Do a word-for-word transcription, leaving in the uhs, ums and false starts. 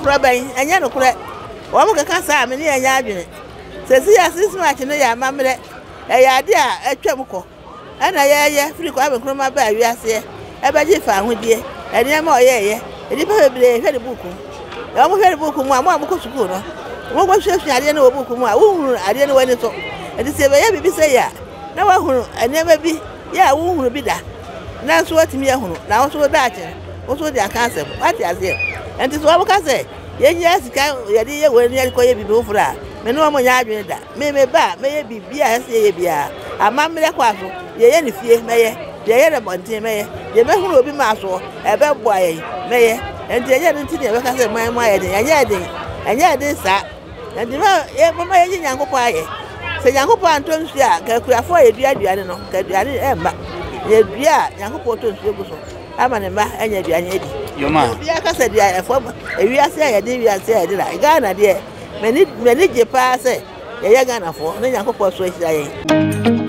for buying, and you know, correct. One can say, many a yard. Says he has this much in the yard, mamma. A idea, a trabuco. And I, yeah, free crab and crumma by you, I say. A badgy found with you, and yeah, more, yeah, and you probably had a book. You almost had a book, one more book. What was your I didn't know a book, I didn't know when it's all. And it's a baby say, yeah. No one, I never be, yeah, who will be that. Now, so what me, now so that. Also, they are cancer. What is it? And this one can say, yes, you when you call you before that. Me no more yard that. May be bad, may be beer, say beer. A mamma quaffle, ye any fear, may ye, ye a bonte, may ye, may who be master, a bad boy, may and the other thing never can say my mind, and yet, and yet this, sir. And the mamma young quiet. Say young Panton, yeah, can for a beer, I don't know, can be Emma. Ye beer, young Porton, I'm an emma, and yet you are ready. Your man, I said, I form a real say, I did say, I Ghana, dear. Many, many Japan say, a young Ghana for, no young person.